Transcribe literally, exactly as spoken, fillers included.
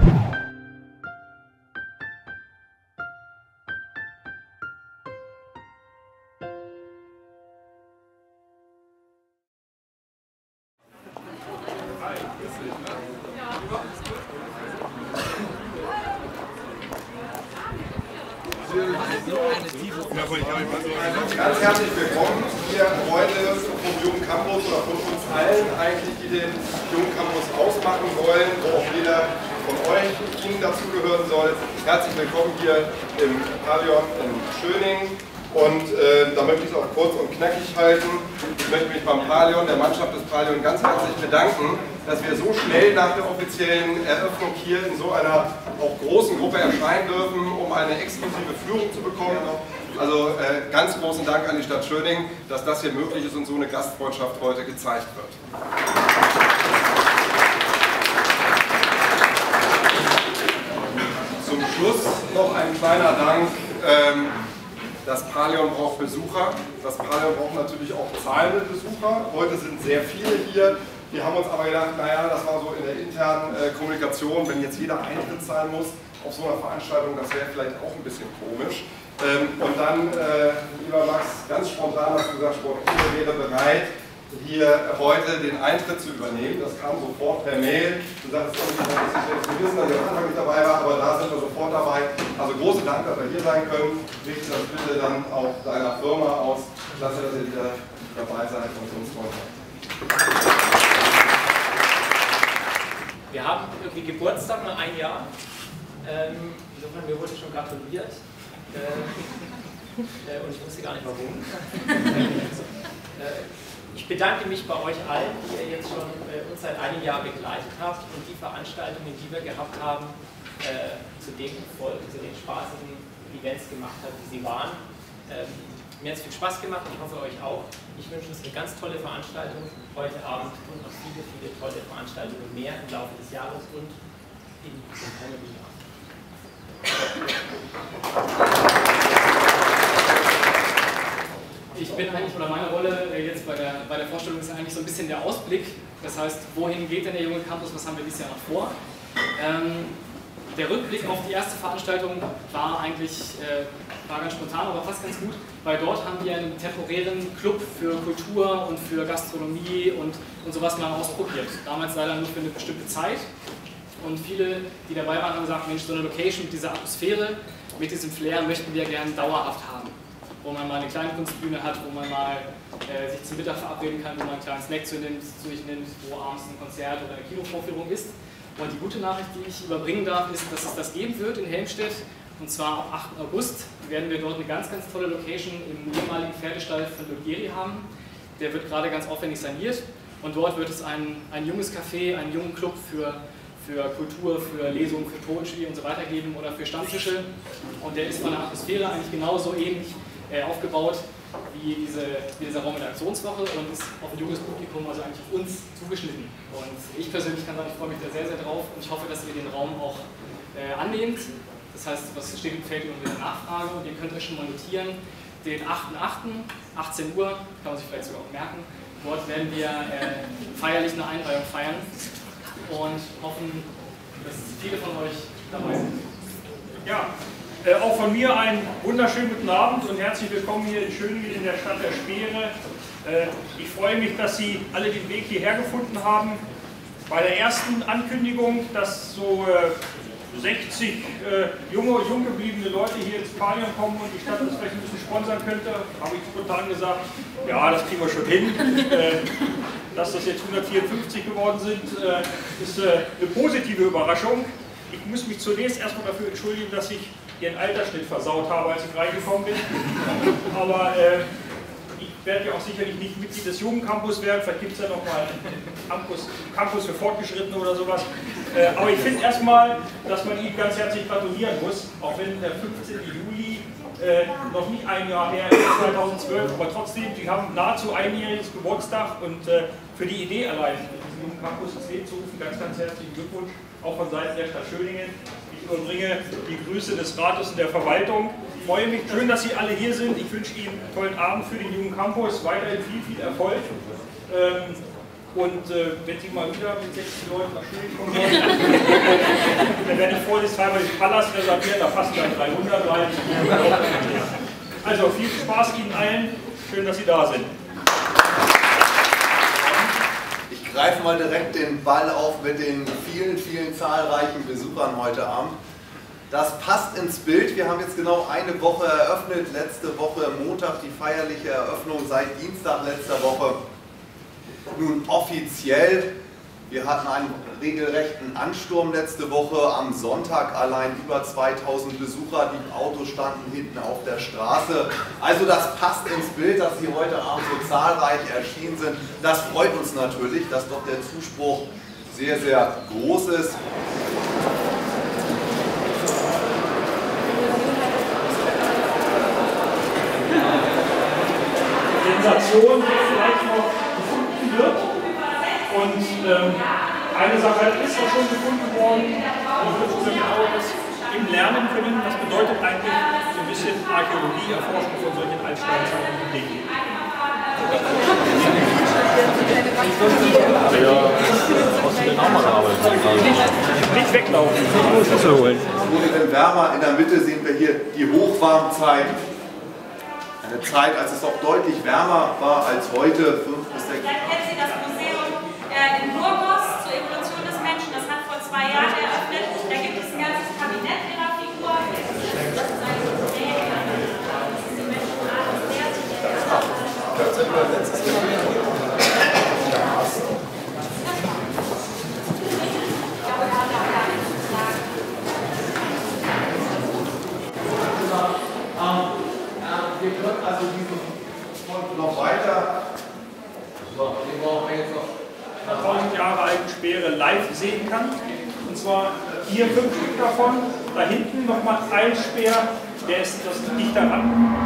Ganz herzlich willkommen hier heute vom Jungen Campus oder von uns allen eigentlich, die den Jungen Campus ausmachen wollen, wo auch jeder von euch Ihnen dazugehören soll. Herzlich willkommen hier im Pavillon in Schöning. Und äh, da möchte ich es auch kurz und knackig halten. Ich möchte mich beim Pavillon, der Mannschaft des Pavillon, ganz herzlich bedanken, dass wir so schnell nach der offiziellen Eröffnung hier in so einer auch großen Gruppe erscheinen dürfen, um eine exklusive Führung zu bekommen. Also äh, ganz großen Dank an die Stadt Schöning, dass das hier möglich ist und so eine Gastfreundschaft heute gezeigt wird. Zum Schluss noch ein kleiner Dank. Ähm, Das Pavillon braucht Besucher, das Pavillon braucht natürlich auch zahlende Besucher. Heute sind sehr viele hier. Wir haben uns aber gedacht, naja, das war so in der internen äh, Kommunikation, wenn jetzt jeder Eintritt zahlen muss auf so einer Veranstaltung, das wäre vielleicht auch ein bisschen komisch. Ähm, und dann, äh, lieber Max, ganz spontan hast du gesagt, Sportkunde wäre bereit, hier heute den Eintritt zu übernehmen. Das kam sofort per Mail. Du sagst, das ist nicht wissen, dass ich am Anfang nicht dabei war, aber da sind wir sofort dabei. Also großen Dank, dass wir hier sein können. Richte das bitte dann auch deiner Firma aus. Klasse, dass ihr wieder dabei seid und uns freut. Wir haben irgendwie Geburtstag nach ein Jahr. Ähm, insofern, mir wurde schon gratuliert. Äh, und ich wusste gar nicht warum. äh, Ich bedanke mich bei euch allen, die ihr jetzt schon äh, uns seit einem Jahr begleitet habt und die Veranstaltungen, die wir gehabt haben, äh, zu dem Erfolg, zu den spaßigen Events gemacht habt, wie sie waren. Ähm, mir hat es viel Spaß gemacht, ich hoffe euch auch. Ich wünsche uns eine ganz tolle Veranstaltung heute Abend und noch viele, viele tolle Veranstaltungen mehr im Laufe des Jahres und in dem kommenden Jahr. Ich bin eigentlich, oder meine Rolle jetzt bei der, bei der Vorstellung ist eigentlich so ein bisschen der Ausblick. Das heißt, wohin geht denn der junge Campus, was haben wir dieses Jahr noch vor? Ähm, der Rückblick auf die erste Veranstaltung war eigentlich äh, war ganz spontan, aber fast ganz gut, weil dort haben wir einen temporären Club für Kultur und für Gastronomie und, und sowas mal ausprobiert. Damals leider nur für eine bestimmte Zeit. Und viele, die dabei waren, haben gesagt, Mensch, so eine Location mit dieser Atmosphäre, mit diesem Flair möchten wir gerne dauerhaft haben. Wo man mal eine kleine Kunstbühne hat, wo man mal äh, sich zum Mittag verabreden kann, wo man einen kleinen Snack zu, nimmt, zu sich nimmt, wo abends ein Konzert oder eine Kinovorführung ist. Und die gute Nachricht, die ich überbringen darf, ist, dass es das geben wird in Helmstedt. Und zwar am achten August werden wir dort eine ganz, ganz tolle Location im ehemaligen Pferdestall von Lugeri haben. Der wird gerade ganz aufwendig saniert. Und dort wird es ein, ein junges Café, einen jungen Club für für Kultur, für Lesungen, für Poetry und so weiter geben oder für Stammtische. Und der ist von der Atmosphäre eigentlich genauso ähnlich äh, aufgebaut wie, diese, wie dieser Raum in der Aktionswoche und ist auf ein junges Publikum, also eigentlich auf uns zugeschnitten. Und ich persönlich kann sagen, ich freue mich da sehr, sehr drauf und ich hoffe, dass ihr den Raum auch äh, annehmt. Das heißt, was steht im Feld unter der Nachfrage und ihr könnt euch schon mal notieren, den achten achten achtzehn Uhr, kann man sich vielleicht sogar auch merken, dort werden wir äh, feierlich eine Einweihung feiern. Und hoffen, dass viele von euch dabei sind. Ja, äh, auch von mir einen wunderschönen guten Abend und herzlich willkommen hier in Schöningen in der Stadt der Speere. Äh, ich freue mich, dass Sie alle den Weg hierher gefunden haben. Bei der ersten Ankündigung, dass so äh, sechzig äh, junge, jung gebliebene Leute hier ins Pavillon kommen und die Stadt das vielleicht ein bisschen sponsern könnte, habe ich spontan gesagt, ja, das kriegen wir schon hin. Äh, Dass das jetzt hundertvierundfünfzig geworden sind, äh, ist äh, eine positive Überraschung. Ich muss mich zunächst erstmal dafür entschuldigen, dass ich Ihren Altersschnitt versaut habe, als ich reingekommen bin. Aber äh, ich werde ja auch sicherlich nicht Mitglied des Jungen Campus werden. Vielleicht gibt es ja noch mal einen Campus, Campus für Fortgeschrittene oder sowas. Äh, aber ich finde erstmal, dass man Ihnen ganz herzlich gratulieren muss, auch wenn der fünfzehnte Juli Äh, noch nicht ein Jahr her, zweitausendzwölf, aber trotzdem, Sie haben nahezu einjähriges Geburtstag und äh, für die Idee allein, diesen jungen Campus ins Leben zu rufen, ganz, ganz herzlichen Glückwunsch, auch von Seiten der Stadt Schöningen. Ich überbringe die Grüße des Rates und der Verwaltung. Ich freue mich, schön, dass Sie alle hier sind. Ich wünsche Ihnen einen tollen Abend für den jungen Campus, weiterhin viel, viel Erfolg. Ähm, Und äh, wenn Sie mal wieder mit sechzig Leuten nach Schweden kommen wollen, dann werde ich vorsichtshalber den Palast reservieren, da passen dann dreihundert rein. Also viel Spaß Ihnen allen, schön, dass Sie da sind. Ich greife mal direkt den Ball auf mit den vielen, vielen zahlreichen Besuchern heute Abend. Das passt ins Bild. Wir haben jetzt genau eine Woche eröffnet. Letzte Woche Montag die feierliche Eröffnung, seit Dienstag letzter Woche nun offiziell. Wir hatten einen regelrechten Ansturm letzte Woche. Am Sonntag allein über zweitausend Besucher. Die Autos standen hinten auf der Straße. Also das passt ins Bild, dass Sie heute Abend so zahlreich erschienen sind. Das freut uns natürlich, dass doch der Zuspruch sehr, sehr groß ist. Sensation vielleicht noch gefunden wird. Und ähm, eine Sache ist auch schon gefunden worden, und wird uns genau das im Lernen können. Das bedeutet eigentlich so ein bisschen Archäologie, Erforschung von solchen Altsteinzeiten und Dingen. Nicht weglaufen. Es wurde dann wärmer. In der Mitte sehen wir hier die Hochwarmzeit. Eine Zeit, als es auch deutlich wärmer war als heute, fünf bis sechs. Vielleicht kennen Sie das Museum äh, in Burgos zur Evolution des Menschen, das hat vor zwei Jahren eröffnet. Da gibt es ein ganzes Kabinett ihrer Figur. Das ist ein Museum, das ist die Menschenart, das lehrt sich Wir können also diesen Front noch weiter. So, den brauchen wir jetzt noch. tausend Jahre alten Speere live sehen kann. Und zwar hier fünf Stück davon. Da hinten nochmal ein Speer, der ist das nicht daran.